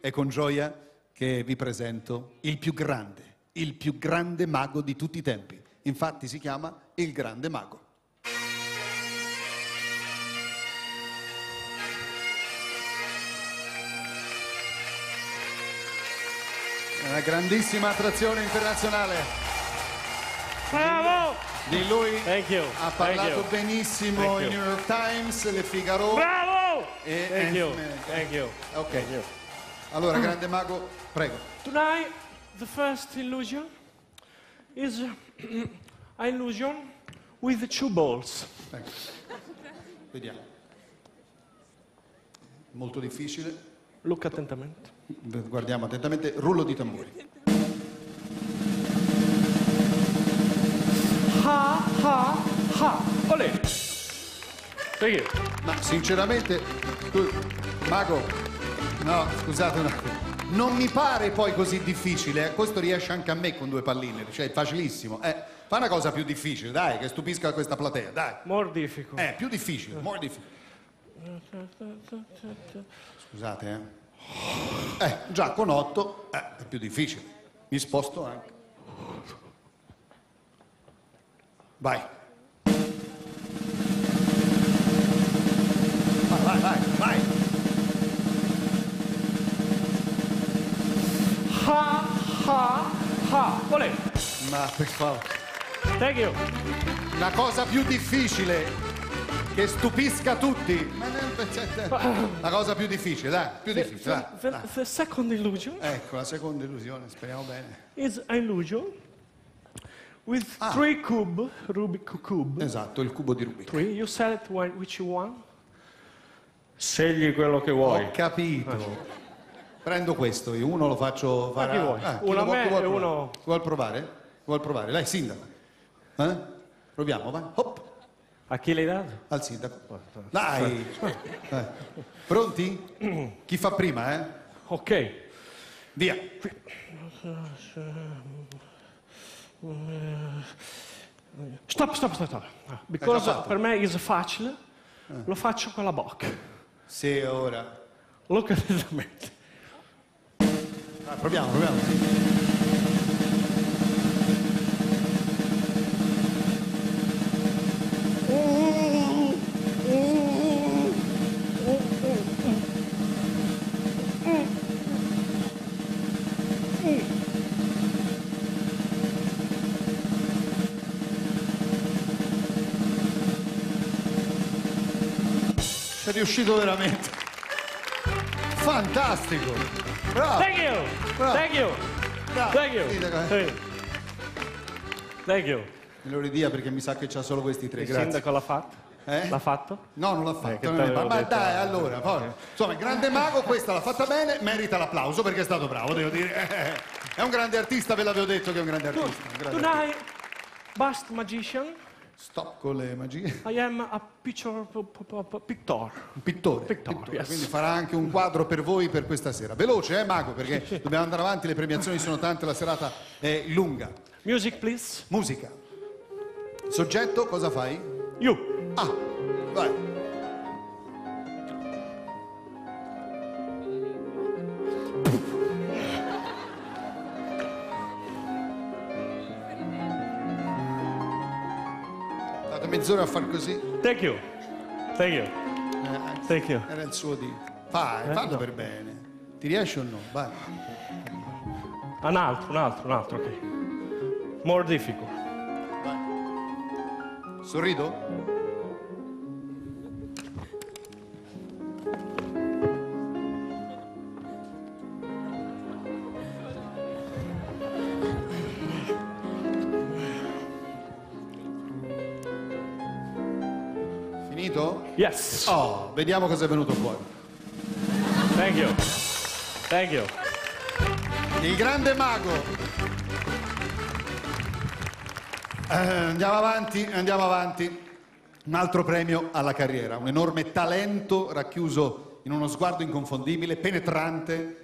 è con gioia che vi presento il più grande mago di tutti i tempi. Infatti si chiama il Grande Mago. È una grandissima attrazione internazionale. Bravo! Di lui ha parlato Thank you. benissimo il New York Times, Le Figaro. Bravo! Thank you. Ok. Thank you. Allora, Grande Mago, prego. Tonight, the first illusion is an illusion with two balls. Ecco. Vediamo. Molto difficile. Look attentamente. Guardiamo attentamente. Rullo di tamburi. Ha, ha, ha. Olè. Thank you. Ma sinceramente, Mago, no, scusate un attimo. Non mi pare poi così difficile. Questo riesce anche a me con due palline, cioè è facilissimo. Fa una cosa più difficile, dai, che stupisca questa platea, dai. More difficult. Più difficile, more difficile. Scusate, già con 8 è più difficile. Mi sposto anche. Vai. Vai. Ha, ha, ha. Olè. Ma per favore. Thank you. Una cosa più difficile che stupisca tutti. La cosa più difficile, dai, più difficile. Dai. The second illusion Ecco, la seconda illusione, speriamo bene. is an illusion with three cube, Rubik cube. Esatto, il cubo di Rubik. Three. You select which one. Scegli quello che vuoi. Ho capito. Prendo questo, io uno lo faccio fare. chi vuoi? Uno a me e uno. Vuol provare? Vuol provare? Dai, sindaco. Proviamo, vai. Hop. A chi l'hai dato? Al sindaco. Dai. Pronti? Chi fa prima, Ok. Via. Stop. Because per me è facile. Lo faccio con la bocca. Sì, ora. Look attentamente. Proviamo. Sei riuscito veramente. Fantastico. Bravo. Thank you. Bravo. Thank you. Bravo. Thank you. Sindaco, Thank you. Me lo ridia perché mi sa che c'ha solo questi tre, Il grazie. sindaco l'ha fatto? L'ha fatto? No, non l'ha fatto. che non è- t'avevo ma detto. dai, allora, poi. Insomma, il Grande Mago, questa l'ha fatta bene, merita l'applauso perché è stato bravo, devo dire. È un grande artista, ve l'avevo detto che è un grande artista. un grande artista. Tonight, Bust Magician, Stop con le magie. I am a picture, pictor. Un pittore. Yes. Quindi farà anche un quadro per voi per questa sera. Veloce, Mago, perché dobbiamo andare avanti, le premiazioni sono tante, la serata è lunga. Music, please. Musica. Soggetto, cosa fai? You. Vai. State mezz'ora a far così. Thank you. Thank you. Thank you. Era il suo di. Fallo no. per bene. Ti riesci o no? Vai. Un altro, ok. More difficult. Sorrido? Finito? Yes. Oh, vediamo cosa è venuto fuori. Thank you. Thank you. Il Grande Mago. Andiamo avanti. Un altro premio alla carriera, un enorme talento racchiuso in uno sguardo inconfondibile, penetrante,